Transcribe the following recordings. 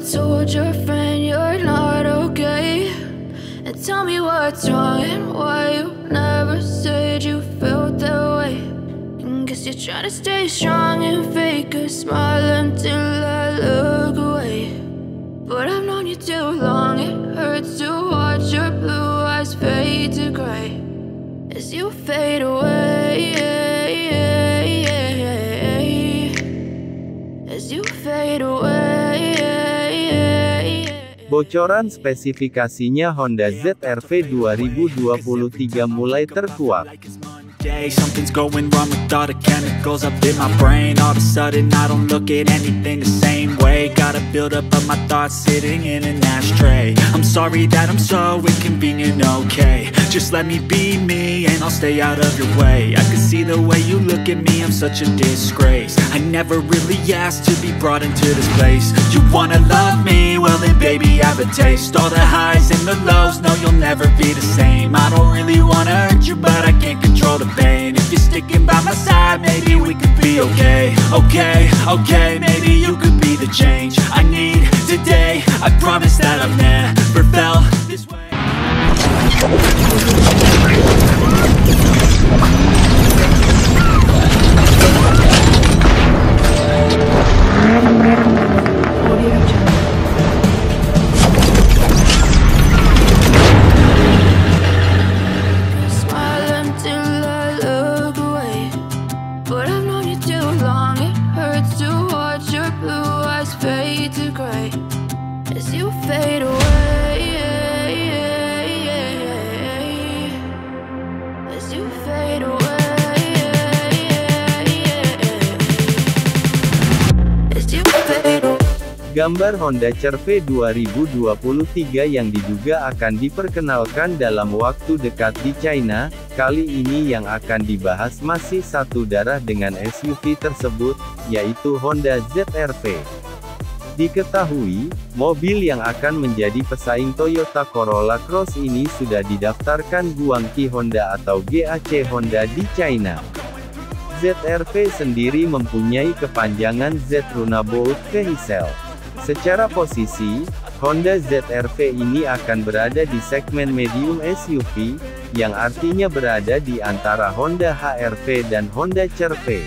told your friend you're not okay? And tell me what's wrong and why you never said you felt that way. And guess you're trying to stay strong and fake a smile until I look away. But I've known you too long, it hurts to watch your blue eyes fade to gray as you fade away, as you fade away. Bocoran spesifikasinya Honda ZR-V 2023 mulai terkuak. Something's going wrong with all the chemicals up in my brain. All of a sudden I don't look at anything the same way. Got a build up of my thoughts sitting in an ashtray. I'm sorry that I'm so inconvenient, okay. Just let me be me and I'll stay out of your way. I can see the way you look at me, I'm such a disgrace. I never really asked to be brought into this place. You wanna love me? Well then baby I have a taste. All the highs and the lows, no you'll never be the same. I don't really wanna hurt you but I can't control the pain. If you're sticking by my side, maybe we could be okay. Okay, maybe you could be the change I need today. I promise that I've never felt this way. Gambar Honda CR-V 2023 yang diduga akan diperkenalkan dalam waktu dekat di China. Kali ini yang akan dibahas masih satu darah dengan SUV tersebut, yaitu Honda ZR-V. Diketahui, mobil yang akan menjadi pesaing Toyota Corolla Cross ini sudah didaftarkan Guangqi Honda atau GAC Honda di China. ZR-V sendiri mempunyai kepanjangan Z Runabout Vehicle. Secara posisi, Honda ZR-V ini akan berada di segmen medium SUV, yang artinya berada di antara Honda HR-V dan Honda CR-V.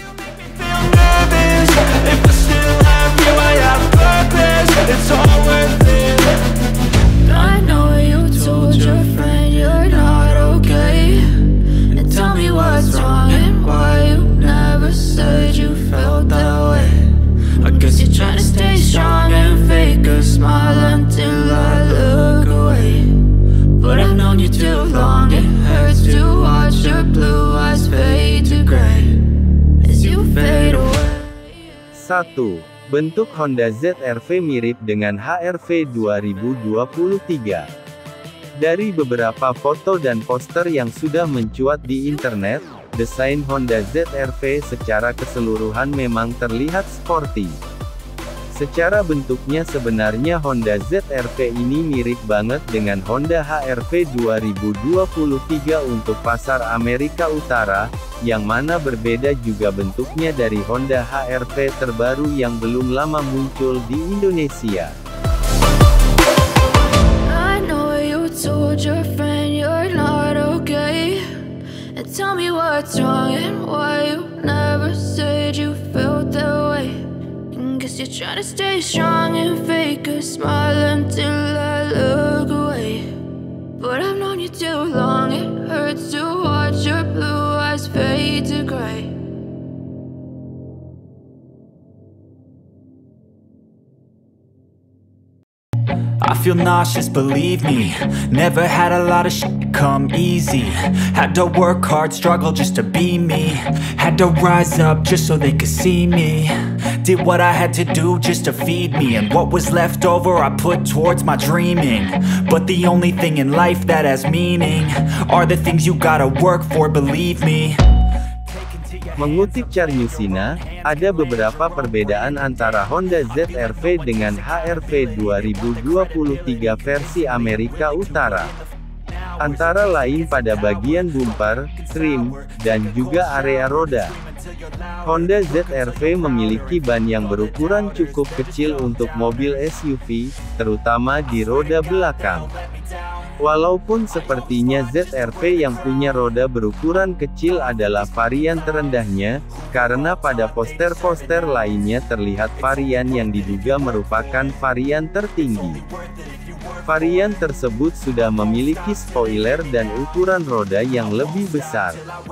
I know you told your friend you're not okay. And tell me what's wrong and why you never said you felt that way. I guess you're trying to stay strong and fake a smile until I look away. But I've known you too long, it hurts to watch your blue eyes fade to gray as you fade away. 1. Bentuk Honda ZR-V mirip dengan HR-V 2023. Dari beberapa foto dan poster yang sudah mencuat di internet, desain Honda ZR-V secara keseluruhan memang terlihat sporty. Secara bentuknya sebenarnya Honda ZR-V ini mirip banget dengan Honda HR-V 2023 untuk pasar Amerika Utara, yang mana berbeda juga bentuknya dari Honda HR-V terbaru yang belum lama muncul di Indonesia. I know you told your friend you're not okay. And tell me what's wrong and why you never said you felt that way. And guess you're trying to stay strong and fake a smile until I look away. But I've known you too long, it hurts to watch your blue eyes fade to gray. I feel nauseous, believe me. Never had a lot of shit come easy. Had to work hard, struggle just to be me. Had to rise up just so they could see me. Did what I had to do just to feed me. And what was left over I put towards my dreaming. But the only thing in life that has meaning are the things you gotta work for, believe me. Mengutip Charnusina, ada beberapa perbedaan antara Honda ZR-V dengan HR-V 2023 versi Amerika Utara. Antara lain pada bagian bumper, trim, dan juga area roda. Honda ZR-V memiliki ban yang berukuran cukup kecil untuk mobil SUV, terutama di roda belakang. Walaupun sepertinya ZR-V yang punya roda berukuran kecil adalah varian terendahnya, karena pada poster-poster lainnya terlihat varian yang diduga merupakan varian tertinggi. Varian tersebut sudah memiliki spoiler dan ukuran roda yang lebih besar.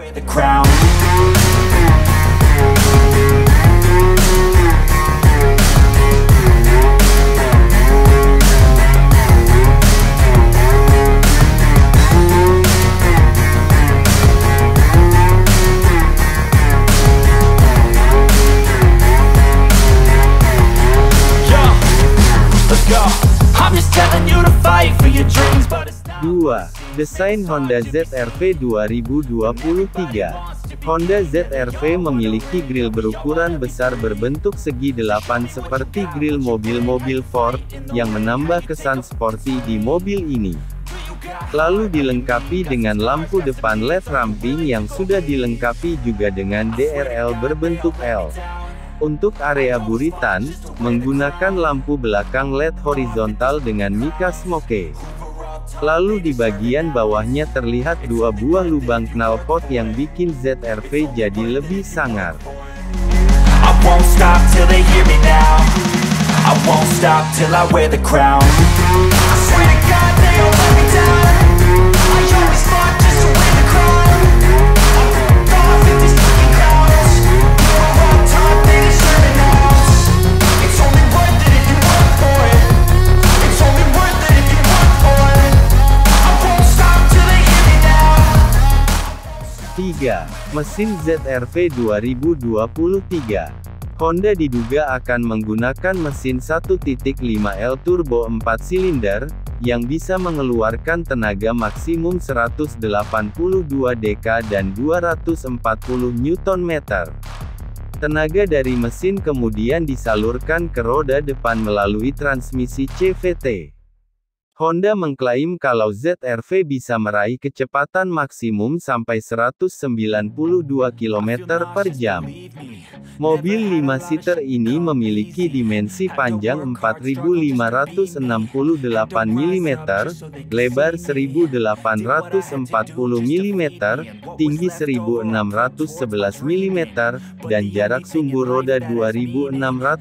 I'm just telling you to fight for your dreams, but it's 2. Desain Honda ZR-V 2023. Honda ZR-V memiliki grill berukuran besar berbentuk segi 8 seperti grill mobil-mobil Ford, yang menambah kesan sporty di mobil ini. Lalu dilengkapi dengan lampu depan LED ramping yang sudah dilengkapi juga dengan DRL berbentuk L. Untuk area buritan, menggunakan lampu belakang LED horizontal dengan mica smoke. Lalu di bagian bawahnya terlihat 2 buah lubang knalpot yang bikin ZR-V jadi lebih sangar. I won't stop till they hear me now. I won't stop till I wear the crown. I swear to God they don't let me down. I always fought just to win the crown. I'm off with these fucking crowds. You're all taught they deserve an ounce. It's only worth it if you work for it. It's only worth it if you work for it. I won't stop till they hear me now. 3. Mesin ZR-V 2023. Honda diduga akan menggunakan mesin 1.5L turbo 4 silinder, yang bisa mengeluarkan tenaga maksimum 182 dk dan 240 Nm. Tenaga dari mesin kemudian disalurkan ke roda depan melalui transmisi CVT. Honda mengklaim kalau ZR-V bisa meraih kecepatan maksimum sampai 192 km/jam. Mobil 5-seater ini memiliki dimensi panjang 4.568 mm, lebar 1.840 mm, tinggi 1.611 mm, dan jarak sumbu roda 2.655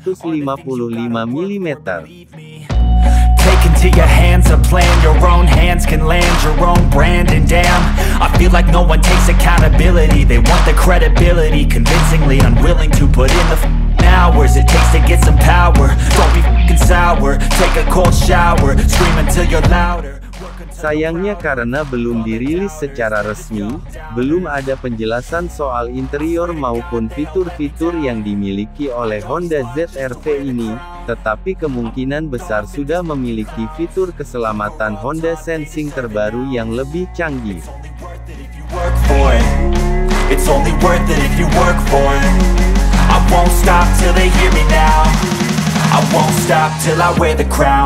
mm. Take into your hands a plan, your own hands can land your own brand. And damn, I feel like no one takes accountability. They want the credibility, convincingly unwilling to put in the hours it takes to get some power. Don't be fucking sour, take a cold shower, scream until you're louder. Sayangnya karena belum dirilis secara resmi, belum ada penjelasan soal interior maupun fitur-fitur yang dimiliki oleh Honda ZR-V ini, tetapi kemungkinan besar sudah memiliki fitur keselamatan Honda Sensing terbaru yang lebih canggih. It's only worth it if you work for it. I won't stop till they hear me now. I won't stop till I wear the crown.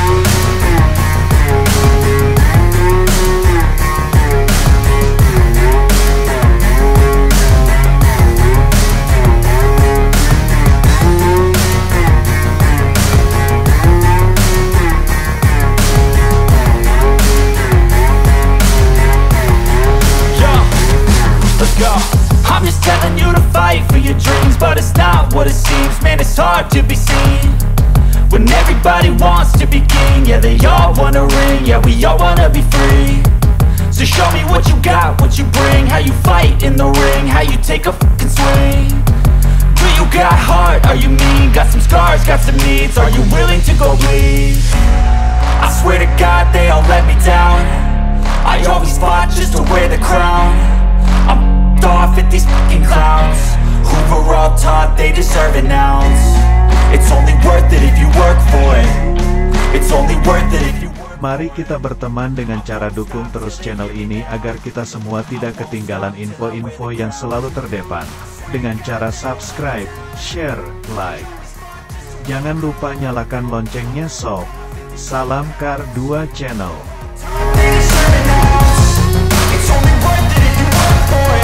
I'm just telling you to fight for your dreams, but it's not what it seems. Man, it's hard to be seen when everybody wants to be king. Yeah, they all wanna ring, yeah, we all wanna be free. So show me what you got, what you bring, how you fight in the ring, how you take a fucking swing. Do you got heart, are you mean? Got some scars, got some needs, are you willing to go bleed? I swear to God they all let me down. I always fought just to wear the crown. I'm off at these fucking clowns who were all taught they deserve an ounce. It's only worth it if you work for it. It's only worth it if you work. Mari kita berteman dengan cara dukung terus channel ini agar kita semua tidak ketinggalan info-info yang selalu terdepan, dengan cara subscribe, share, like. Jangan lupa nyalakan loncengnya sob. Salam Kar 2 Channel. It's only worth it if you work for it.